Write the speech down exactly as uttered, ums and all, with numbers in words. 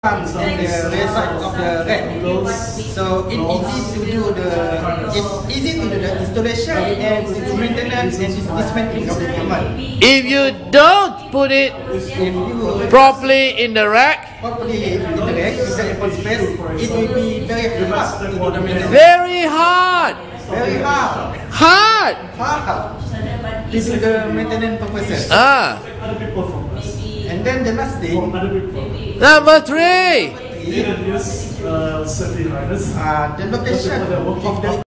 on the rear side of the rack, so it's easy to do the it's easy to do the installation and to do maintenance and dismantling of the equipment. If you don't put it If you properly in the rack, properly in the rack, in the open space, it will be very hard to do the maintenance. very hard, Very hard, hard. hard to do the maintenance purposes. Ah, And then the last thing, number three. uh, the location of the